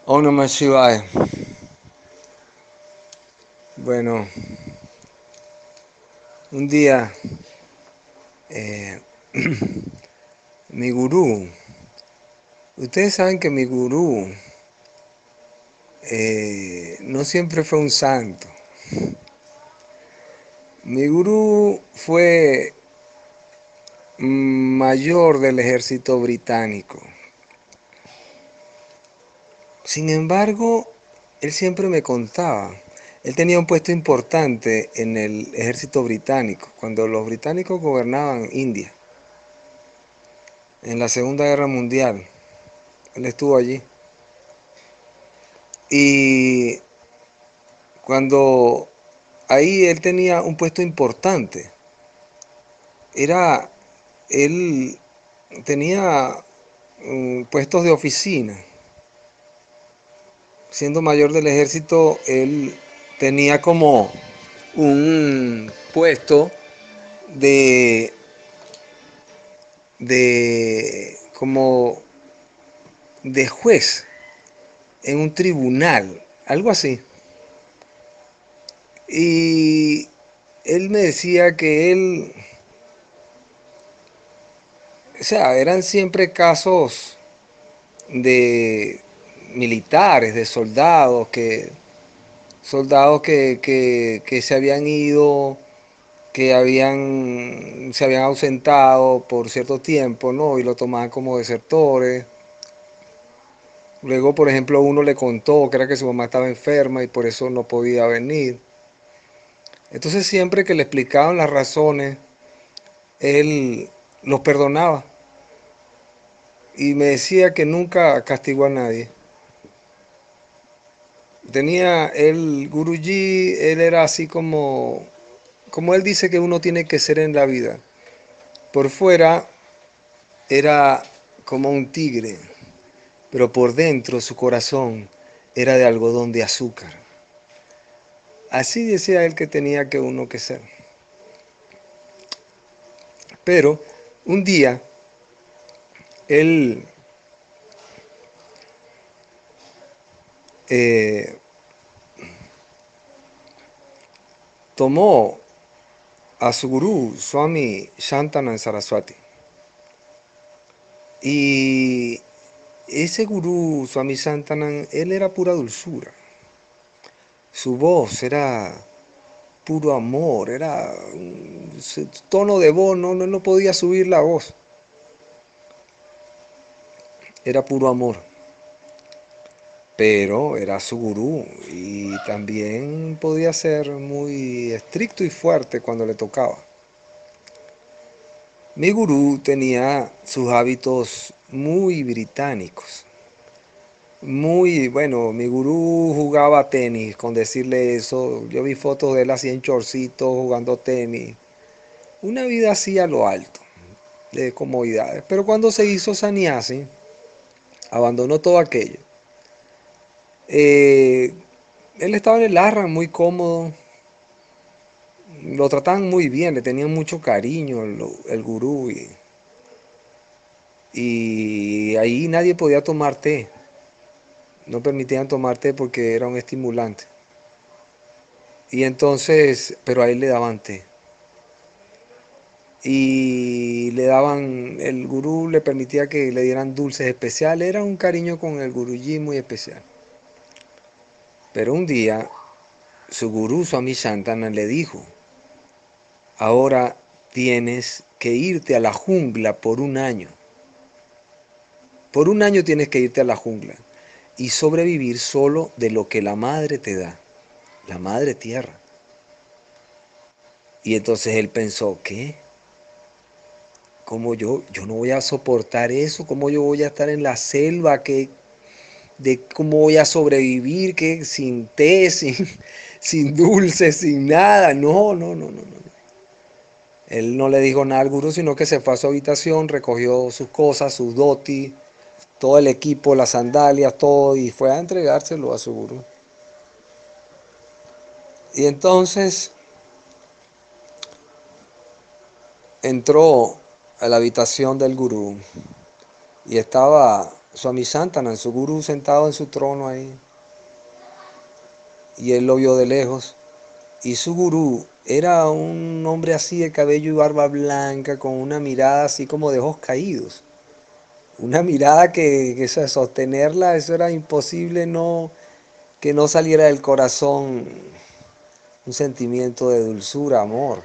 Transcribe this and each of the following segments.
Om Namah Shivaya. Bueno, un día eh, mi gurú, ustedes saben que mi gurú no siempre fue un santo. Mi gurú fue mayor del ejército británico. Sin embargo, él siempre me contaba. Él tenía un puesto importante en el ejército británico, cuando los británicos gobernaban India, en la Segunda Guerra Mundial. Él estuvo allí. Y cuando ahí él tenía un puesto importante, era, él tenía puestos de oficina. Siendo mayor del ejército, él tenía como un puesto de, como de juez en un tribunal, algo así. Y él me decía que él, o sea, eran siempre casos de militares, de soldados que se habían ido, se habían ausentado por cierto tiempo, ¿no? Y lo tomaban como desertores. Luego, por ejemplo, uno le contó que era que su mamá estaba enferma y por eso no podía venir. Entonces, siempre que le explicaban las razones, él los perdonaba y me decía que nunca castigó a nadie. Tenía el Guruji, él era así como él dice que uno tiene que ser en la vida. Por fuera era como un tigre, pero por dentro su corazón era de algodón de azúcar. Así decía él que tenía que uno que ser. Pero un día él eh, tomó a su gurú, Swami Shantananda Saraswati. Y ese gurú, Swami Shantananda, él era pura dulzura. Su voz era puro amor, era su tono de voz, no podía subir la voz. Era puro amor. Pero era su gurú y también podía ser muy estricto y fuerte cuando le tocaba. Mi gurú tenía sus hábitos muy británicos. Muy bueno, mi gurú jugaba tenis, con decirle eso. Yo vi fotos de él así en chorcitos jugando tenis. Una vida así a lo alto, de comodidades. Pero cuando se hizo sannyasi, abandonó todo aquello. Eh, Él estaba en el Arran muy cómodo, lo trataban muy bien, le tenían mucho cariño el gurú y ahí nadie podía tomar té, no permitían tomar té porque era un estimulante. Y entonces, pero a él le daban té. Y le daban, el gurú le permitía que le dieran dulces especiales, era un cariño con el guruji muy especial. Pero un día, su gurú Swami Shantana le dijo, ahora tienes que irte a la jungla por un año. Por un año tienes que irte a la jungla y sobrevivir solo de lo que la madre te da, la madre tierra. Y entonces él pensó, ¿qué? ¿Cómo yo no voy a soportar eso? ¿Cómo yo voy a estar en la selva? ¿Cómo voy a sobrevivir? ¿Qué? Sin té, sin dulces, sin nada. No. Él no le dijo nada al gurú, sino que se fue a su habitación, recogió sus cosas, sus dotis, todo el equipo, las sandalias, todo, y fue a entregárselo a su gurú. Y entonces entró a la habitación del gurú y estaba Swami Shantananda, su gurú, sentado en su trono ahí. Y él lo vio de lejos. Y su gurú era un hombre así de cabello y barba blanca, con una mirada así como de ojos caídos. Una mirada que eso, sostenerla, eso era imposible, no, que no saliera del corazón un sentimiento de dulzura, amor.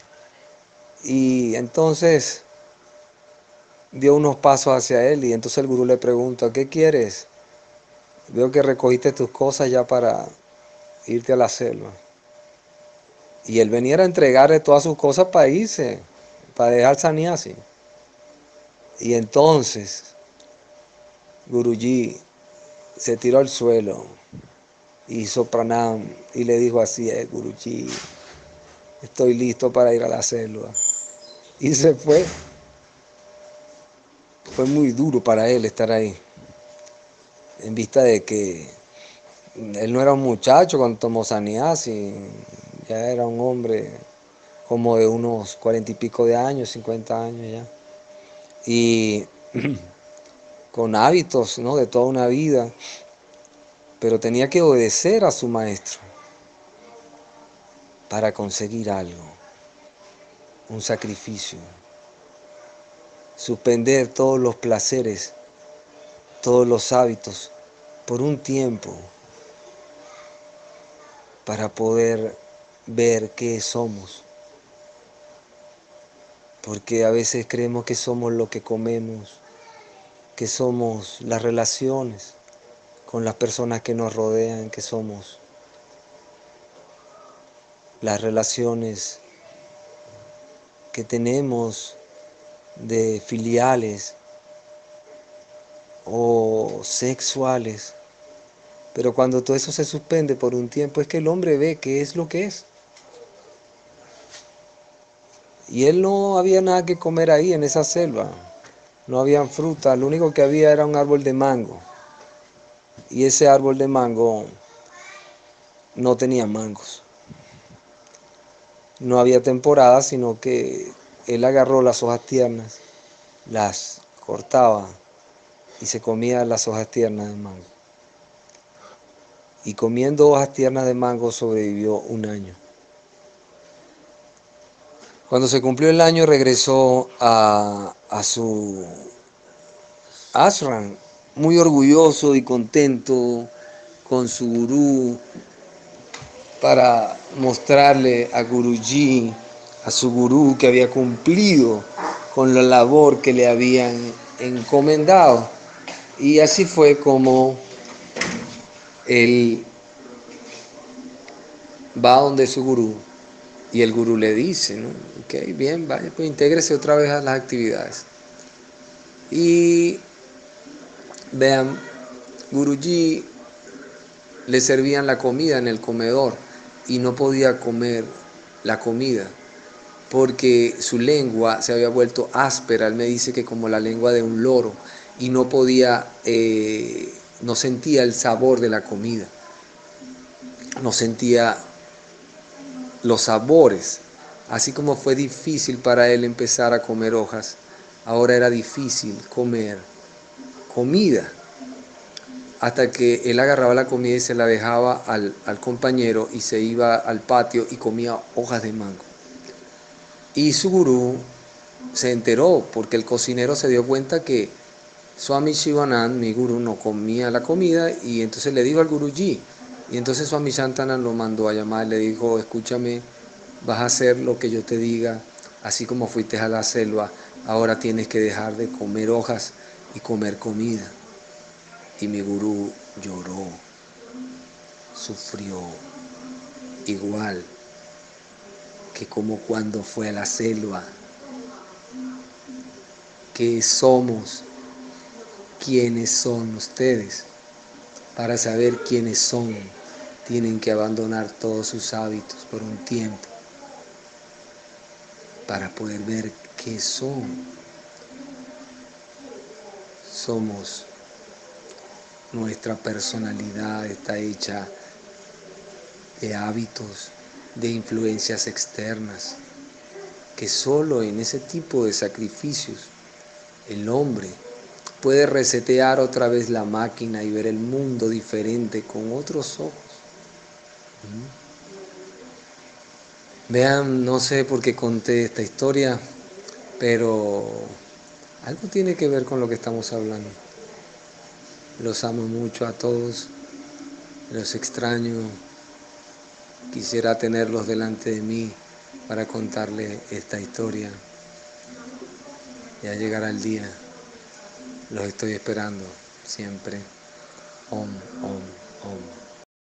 Y entonces dio unos pasos hacia él y entonces el gurú le pregunta, ¿qué quieres? Veo que recogiste tus cosas ya para irte a la selva. Y él venía a entregarle todas sus cosas para irse, para dejar sannyasi. Y entonces Guruji se tiró al suelo, hizo pranam y le dijo así, Guruji, estoy listo para ir a la selva. Y se fue. Fue muy duro para él estar ahí, en vista de que él no era un muchacho cuando tomó sannyasi, ya era un hombre como de unos 40 y pico de años, 50 años ya. Y con hábitos, ¿no?, de toda una vida, pero tenía que obedecer a su maestro para conseguir algo, un sacrificio, suspender todos los placeres, todos los hábitos por un tiempo para poder ver qué somos. Porque a veces creemos que somos lo que comemos, que somos las relaciones con las personas que nos rodean, que somos las relaciones que tenemos de filiales o sexuales. Pero cuando todo eso se suspende por un tiempo es que el hombre ve qué es lo que es. Y él no había nada que comer ahí en esa selva. No habían frutas, lo único que había era un árbol de mango. Y ese árbol de mango no tenía mangos. No había temporada, sino que él agarró las hojas tiernas, las cortaba y se comía las hojas tiernas de mango. Y comiendo hojas tiernas de mango sobrevivió un año. Cuando se cumplió el año regresó a su ashram, muy orgulloso y contento con su gurú, para mostrarle a Guruji, a su gurú, que había cumplido con la labor que le habían encomendado. Y así fue como él va donde su gurú y el gurú le dice, ¿no? Ok, bien, vaya, pues intégrese otra vez a las actividades. Y vean, Guruji le servían la comida en el comedor y no podía comer la comida porque su lengua se había vuelto áspera. Él me dice que como la lengua de un loro, y no podía, no sentía el sabor de la comida, no sentía los sabores. Así como fue difícil para él empezar a comer hojas, ahora era difícil comer comida. Hasta que él agarraba la comida y se la dejaba al compañero y se iba al patio y comía hojas de mango. Y su gurú se enteró porque el cocinero se dio cuenta que Swami Shivanand, mi gurú, no comía la comida, y entonces le dijo al Guruji. Y entonces Swami Shantananda lo mandó a llamar y le dijo, escúchame, vas a hacer lo que yo te diga, así como fuiste a la selva, ahora tienes que dejar de comer hojas y comer comida. Y mi gurú lloró, sufrió, igual que como cuando fue a la selva. ¿Qué somos? ¿Quiénes son ustedes? Para saber quiénes son, tienen que abandonar todos sus hábitos por un tiempo para poder ver qué son. Somos, nuestra personalidad está hecha de hábitos, de influencias externas, que solo en ese tipo de sacrificios el hombre puede resetear otra vez la máquina y ver el mundo diferente con otros ojos. Vean, no sé por qué conté esta historia, pero algo tiene que ver con lo que estamos hablando. Los amo mucho a todos, los extraño. Quisiera tenerlos delante de mí para contarles esta historia. Ya llegará el día. Los estoy esperando siempre. Om, om, om.